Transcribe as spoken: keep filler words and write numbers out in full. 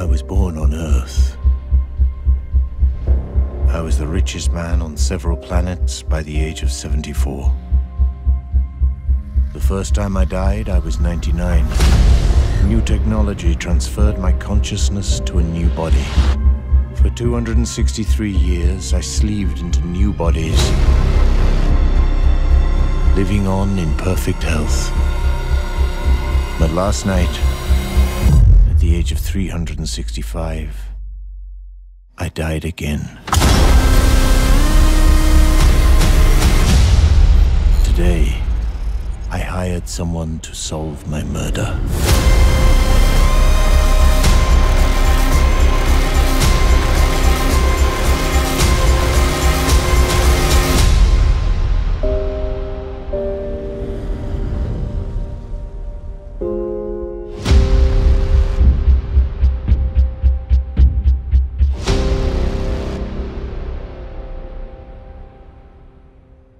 was born on Earth. I was the richest man on several planets by the age of seventy-four. The first time I died, I was ninety-nine. New technology transferred my consciousness to a new body. For two hundred sixty-three years, I sleeved into new bodies, living on in perfect health. But last night, at the age of three hundred sixty-five, I died again. Today, I hired someone to solve my murder.